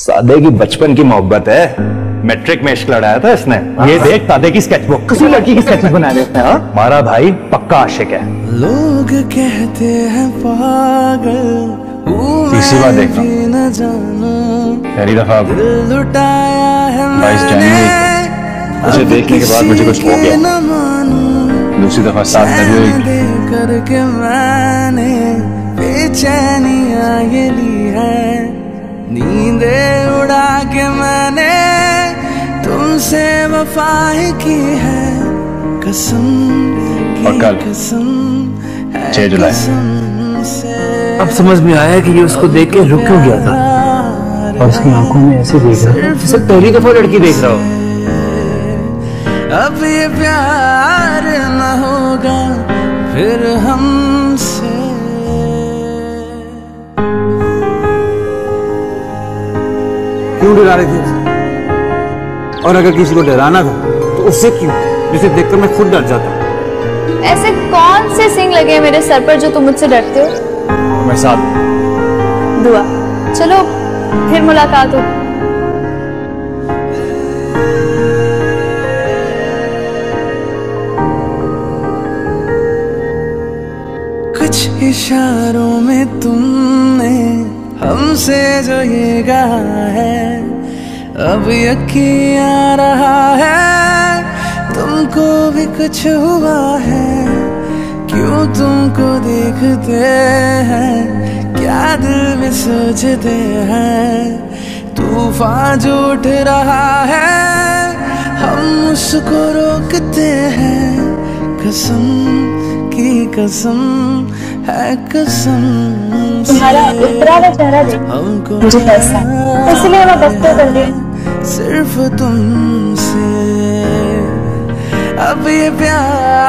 सादे की बचपन की मोहब्बत है। मैट्रिक में इश्क लड़ाया था इसने। ये देख सादे की स्केचबुक, किसी लड़की की स्केचबुक बना देता है। हमारा भाई पक्का आशिक है। लोग कहते हैं पागल, तीसरी बार देखना, पहली दफा 22 जनवरी उसे देखने के बाद मुझे कुछ हो गया। दूसरी दफा 7 फरवरी करके मैंने बेचैनियां ये ली है, नींदे उड़ा के मैंने तुमसे वफा की है, कसम और कल 6 जुलाई। अब समझ में आया कि ये उसको देख के रुक क्यों गया था और उसकी आंखों में ऐसे देख रहा है जैसे पहली दफा लड़की देख रहा हो। अब ये प्यार न होगा फिर हमसे। क्यों डरा रही थी? और अगर किसी को डराना था तो उससे क्यों, जिसे देखकर मैं खुद डर जाता। ऐसे कौन से सिंग लगे हैं मेरे सर पर जो तुम मुझसे डरते हो? मैं साथ दुआ। चलो फिर मुलाकात हो। कुछ इशारों में तुमने हमसे जो ये कहा है, अब यकीन आ रहा है तुमको भी कुछ हुआ है। क्यों तुमको देखते हैं क्या दिल में सोचते हैं, तूफान जो उठ रहा है हम उसको रोकते हैं। कसम की कसम है कसम, तुम्हारा उतरा हुआ चेहरा देख मुझे पैसा, इसलिए मैं बस कर रही हूँ सिर्फ तुमसे। अब ये प्यार